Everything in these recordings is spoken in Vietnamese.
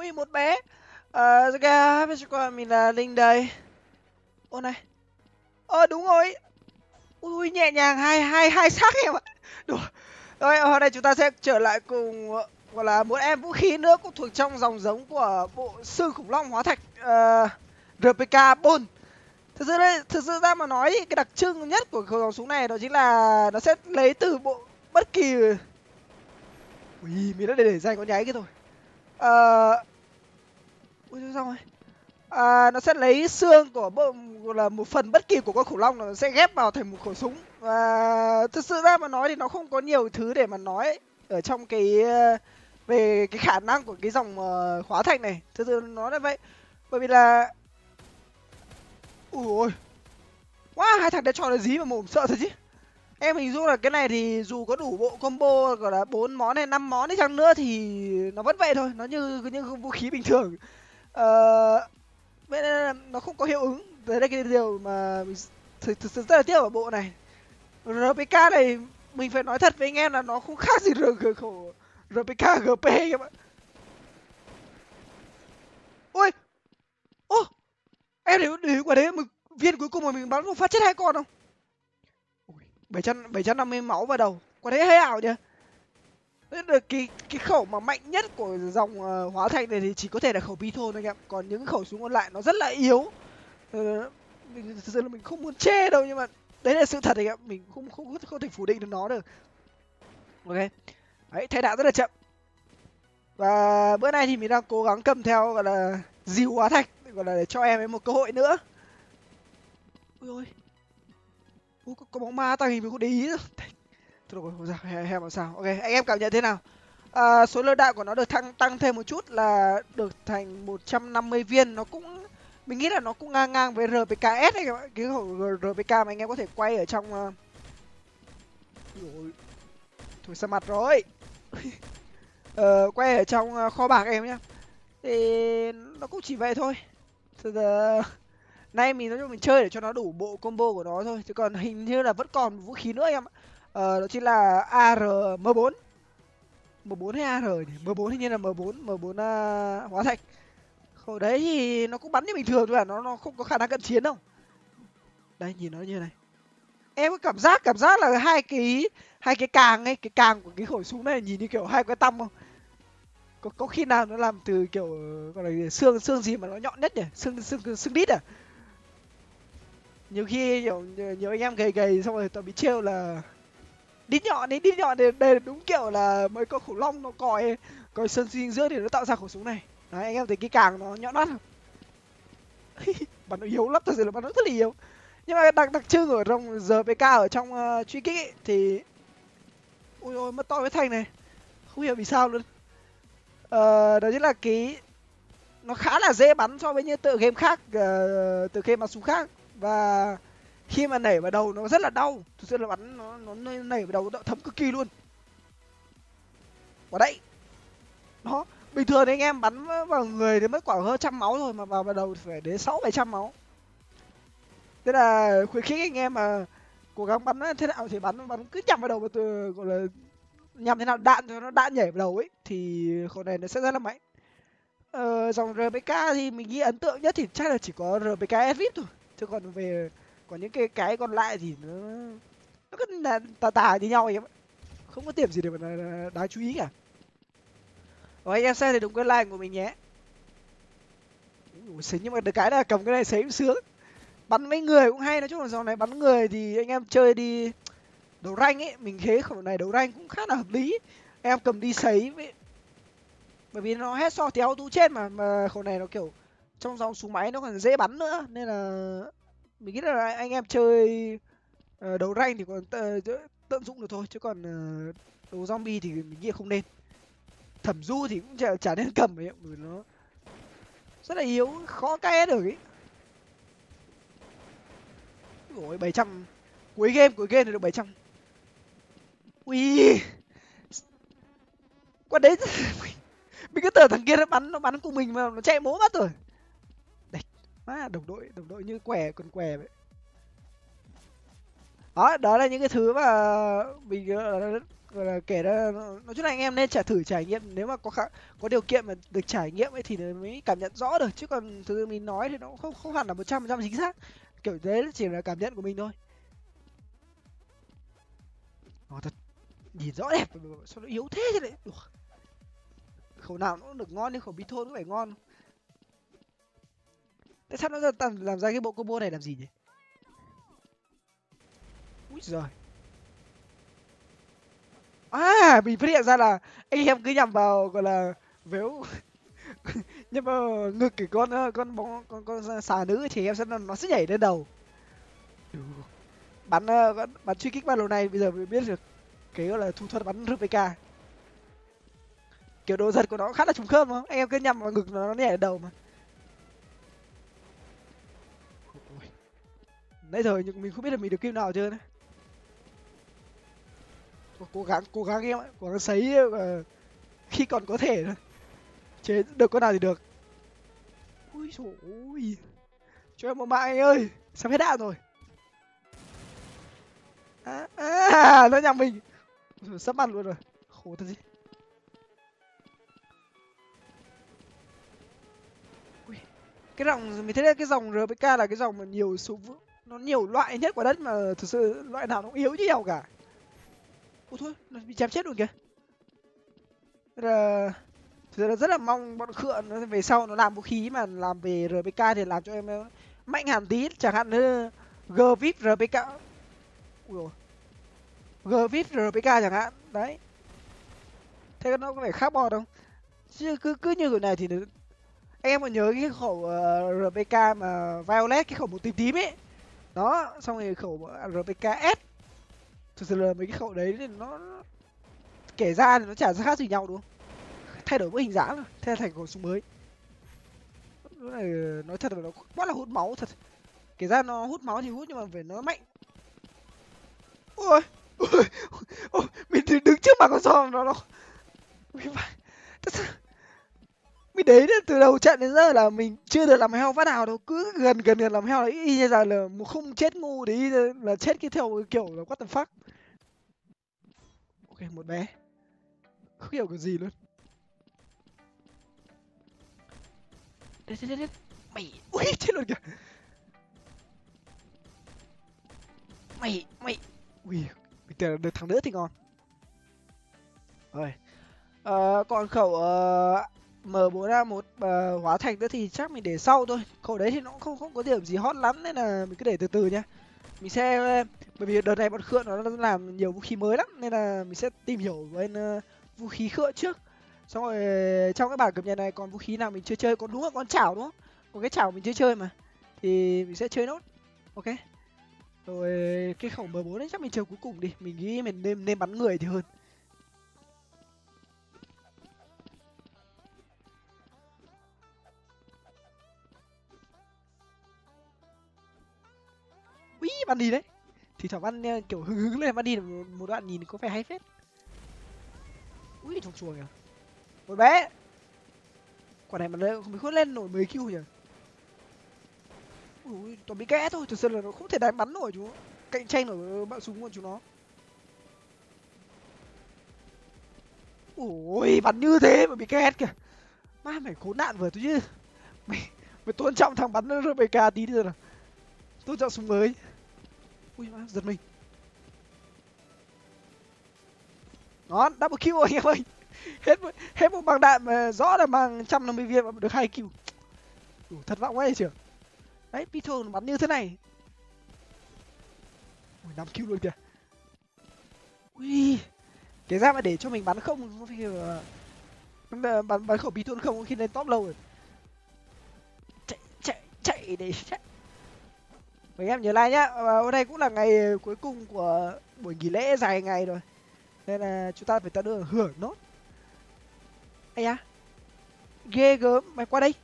mỗi một bé. Kìa, mình là Linh đây. Ô này. Đúng rồi. Ui nhẹ nhàng hai xác em ạ. Đùa. Rồi hôm nay chúng ta sẽ trở lại cùng gọi là một em vũ khí nữa cũng thuộc trong dòng giống của bộ xương khủng long hóa thạch RPK Bone. Thực sự ra mà nói cái đặc trưng nhất của dòng súng này đó chính là nó sẽ lấy từ bộ bất kỳ. Ui mình đã để dành con nháy cái rồi. Ui xong rồi. Nó sẽ lấy xương của gọi là một phần bất kỳ của con khủng long, nó sẽ ghép vào thành một khẩu súng. Và thực sự ra mà nói thì nó không có nhiều thứ để mà nói ở trong cái về cái khả năng của cái dòng hóa thạch này. Thực sự nó là vậy. Bởi vì là ui ôi, wow, hai thằng đã chọn là gì mà mồm sợ thật chứ. Em hình dung là cái này thì dù có đủ bộ combo gọi là 4 món hay 5 món đi chăng nữa thì nó vẫn vậy thôi, nó như những vũ khí bình thường. Vậy nên là nó không có hiệu ứng. Đấy là cái điều mà mình thực sự rất là tiếc ở bộ này. RPK này mình phải nói thật với anh em là nó không khác gì RPK GP các bạn. Ôi, em để quả đấy viên cuối cùng mà mình bắn một phát chết hai con không? 750 máu vào đầu, quả đấy hay ảo nhỉ. Đấy là cái khẩu mà mạnh nhất của dòng hóa thạch này thì chỉ có thể là khẩu Pithon thôi anh em. Còn những khẩu súng còn lại nó rất là yếu. Thực sự là mình không muốn chê đâu, nhưng mà đấy là sự thật anh em, mình không thể phủ định được nó được. Ok, đấy thay đạn rất là chậm. Và bữa nay thì mình đang cố gắng cầm theo gọi là dìu hóa thạch, gọi là để cho em ấy một cơ hội nữa. Ui ôi, có bóng ma tàng hình mình không để ý nữa. Thôi rồi, không sao, hay mà sao. Ok, anh em cảm nhận thế nào? Số lượng đạn của nó được tăng thêm một chút là được thành 150 viên. Nó cũng, mình nghĩ là nó cũng ngang ngang với RPKS ấy các bạn. Cái khẩu RPK mà anh em có thể quay ở trong thôi sao mặt rồi. Quay ở trong kho bạc em nhá. Thì nó cũng chỉ vậy thôi. Từ giờ nay mình nói chung mình chơi để cho nó đủ bộ combo của nó thôi, chứ còn hình như là vẫn còn vũ khí nữa em ạ. Đó chính là AR M4. M4 hay AR nhỉ? M4 hình như là M4 hóa thạch. Khẩu đấy thì nó cũng bắn như bình thường thôi à, nó không có khả năng cận chiến đâu. Đây nhìn nó như này. Em có cảm giác là hai cái càng ấy, cái càng của cái khẩu súng này nhìn như kiểu hai cái tăm không? Có khi nào nó làm từ kiểu gọi là xương gì mà nó nhọn nhất nhỉ? Xương đít à? Nhiều khi nhiều anh em gầy xong rồi toàn bị trêu là đít nhọn thì đây là đúng kiểu là mấy con khủng long nó còi sơn dinh dưỡng thì nó tạo ra khẩu súng này. Đấy, anh em thấy cái càng nó nhọn nát không? Bắn nó yếu lắm, thật sự là bắn nó rất là yếu. Nhưng mà đặc trưng ở trong RPK ở trong truy kích ấy, thì ui ôi mất to cái thanh này, không hiểu vì sao luôn. Đó chính là cái nó khá là dễ bắn so với những tựa game khác, tựa game bắn súng khác. Và khi mà nảy vào đầu nó rất là đau, thực sự là bắn nó nảy vào đầu nó thấm cực kỳ luôn. Quả đấy nó bình thường thì anh em bắn vào người thì mất khoảng hơn 100 máu thôi, mà vào đầu thì phải đến 600-700 máu. Thế là khuyến khích anh em mà cố gắng bắn thế nào thì bắn cứ nhắm vào đầu mà từ gọi là nhắm thế nào đạn cho nó đạn nhảy vào đầu ấy thì khẩu này nó sẽ rất là mạnh. Dòng RPK thì mình nghĩ ấn tượng nhất thì chắc là chỉ có RPK Svip thôi, chứ còn những cái còn lại thì nó cứ là tà như nhau ấy, không có điểm gì để mà đáng chú ý cả. Rồi anh em xem thì đừng quên like của mình nhé. Ủa, xính, nhưng mà được cái là cầm cái này sấy cũng sướng, bắn mấy người cũng hay. Nói chung là dòng này bắn người thì anh em chơi đi đấu rank ấy, mình thấy khẩu này đấu rank cũng khá là hợp lý. Em cầm đi sấy với, bởi vì nó headshot thì auto chết mà khẩu này nó kiểu trong dòng súng máy nó còn dễ bắn nữa, nên là mình nghĩ là anh em chơi đấu rank thì còn tận dụng được thôi, chứ còn đấu zombie thì mình nghĩ không nên. Thẩm du thì cũng chả nên cầm ấy, bởi vì nó rất là yếu, khó KS được ấy. Ôi 700 cuối game thì được 700. Ui quả đấy mình cứ tưởng thằng kia nó bắn cùng mình mà nó chạy mố mất rồi. Đấy má, đồng đội như què còn què vậy. Đó là những cái thứ mà mình gọi là kể ra nói chung là anh em nên thử trải nghiệm, nếu mà có điều kiện mà được trải nghiệm ấy thì mới cảm nhận rõ được, chứ còn thực sự mình nói thì nó cũng không hẳn là 100% chính xác, kiểu đấy chỉ là cảm nhận của mình thôi. Thật, nhìn rõ đẹp sao nó yếu thế đấy. Khẩu nào nó cũng được ngon nhưng khẩu Bithôn cũng phải ngon. Tại sao nó làm ra cái bộ combo này làm gì nhỉ? Úi giời. À, mình phát hiện ra là anh em cứ nhằm vào gọi là véo nhằm vào ngực cái con bóng con xà nữ thì em sẽ nó sẽ nhảy lên đầu. Bắn bắn truy kích ba lô này bây giờ mới biết được cái gọi là thủ thuật bắn RPK. Kiểu độ giật của nó khá là trùng khớp không? Anh em cứ nhằm vào ngực nó nhảy lên đầu mà. Nãy giờ nhưng mình không biết là mình được kim nào chưa đấy. Cố gắng em ạ, cố gắng sấy khi còn có thể thôi. Chế được con nào thì được. Ui dồi ôi. Cho em một mạng anh ơi, sắp hết đạn rồi. Nó nhằm mình. Sắp mặt luôn rồi. Khổ thật gì. Ui. Cái dòng mình thấy cái dòng RPK là cái dòng mà nhiều số nó nhiều loại nhất quả đất mà thực sự loại nào nó cũng yếu như nhau cả. Ôi thôi, nó bị chém chết luôn kìa. Thế là thực sự là rất là mong bọn Khựa nó về sau nó làm vũ khí mà làm về RPK thì làm cho em mạnh hẳn tí, chẳng hạn như Gvip RPK. Ui dồi. Gvip RPK chẳng hạn. Đấy. Thế nó có phải khác bọt không? Chứ cứ như kiểu này thì anh em còn nhớ cái khẩu RPK mà Violet, cái khẩu một tím tím ấy. Đó, xong rồi khẩu RPK S. Thực sự là mấy cái khẩu đấy thì nó kể ra thì nó chả khác gì nhau đúng không? Thay đổi mỗi hình dáng rồi, thế là thành khẩu súng mới. Cái này nói thật là nó quá là hút máu thật. Kể ra nó hút máu thì hút nhưng mà phải nó mạnh. Ôi, ôi, mình đứng trước mặt con sò nó mình đấy từ đầu trận đến giờ là mình chưa được làm heo phát nào đâu, cứ gần làm heo là y như là một không chết ngu đấy, là chết cái theo kiểu là what the fuck. Ok, một bé không hiểu cái gì luôn. Đấy. Mày ui chết luôn kìa. Mày ui, mình tưởng là được thằng nữa thì ngon rồi. Còn khẩu M4A1 hóa thành nữa thì chắc mình để sau thôi, khẩu đấy thì nó cũng không có điểm gì hot lắm nên là mình cứ để từ từ nhá. Mình sẽ bởi vì đợt này bọn Khựa nó làm nhiều vũ khí mới lắm nên là mình sẽ tìm hiểu bên vũ khí Khựa trước, xong rồi trong cái bản cập nhật này còn vũ khí nào mình chưa chơi, còn đúng là con chảo đúng không, còn cái chảo mình chưa chơi mà thì mình sẽ chơi nốt. Ok, rồi cái khẩu M4 ấy chắc mình chờ cuối cùng đi, mình nghĩ mình nên bắn người thì hơn. Úi bắn đi đấy, thì thoảng bắn kiểu hứng lên bắn đi một đoạn nhìn có vẻ hay phết. Úi trong chuồng kìa, một bé quả này mà mình không lên nổi 10 kill nhỉ. Ui toàn bị kẽ thôi, thực sự là nó không thể đánh bắn nổi chú, cạnh tranh ở bạo súng của chúng nó. Ui bắn như thế mà bị két kìa, má mày khốn nạn vừa thôi chứ. Mày tôn trọng thằng bắn RPK tí nữa, là tôn trọng súng mới. Ui má giật mình. Đó double kill anh em ơi. Hết một bằng đạn mà rõ là bằng 150 viên mà được 2 kill. Đủ thất vọng quá trưởng. Đấy Peter bắn như thế này. Ui 5 kill luôn kìa. Ui kể ra mà để cho mình bắn không khi mà bắn khẩu Peter không khi lên top lâu rồi. Chạy để chạy. Mấy em nhớ like nhá, hôm nay cũng là ngày cuối cùng của buổi nghỉ lễ dài ngày rồi nên là chúng ta phải tận hưởng nốt. Ây da ghê gớm, mày qua đây.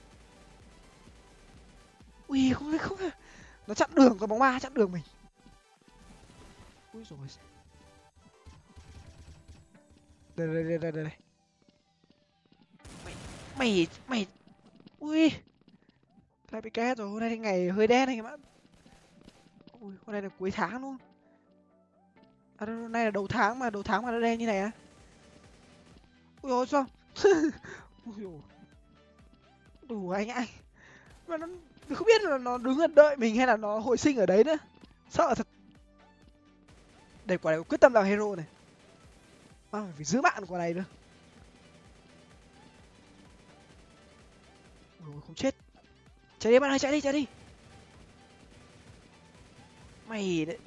Ui không nó chặn đường, con bóng ma chặn đường mình. Ui rồi đây. Mày ui lại bị két rồi, hôm nay ngày hơi đen anh em ạ. Ui hôm nay là cuối tháng luôn. À, nay là đầu tháng mà nó đen như này á. Ui dồi sao? Ui dồi. Đủ anh. Mà nó mình không biết là nó đứng ở đợi mình hay là nó hồi sinh ở đấy nữa. Sợ thật. Đây quả này quyết tâm làm hero này. À, phải giữ mạng quả này nữa. Ui, không chết. Chạy đi bạn ơi, chạy đi. Mày đấy.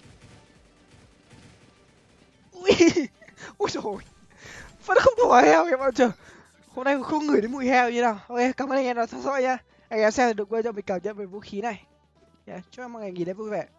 Ui. Ui rồi. Vẫn không thổi heo em bao giờ. Hôm nay không ngửi đến mùi heo như nào. Ok, cảm ơn anh em đã theo dõi nha. Anh em xem được quên cho mình cảm nhận về vũ khí này. Yeah, chúc em mọi ngày nghỉ lễ vui vẻ.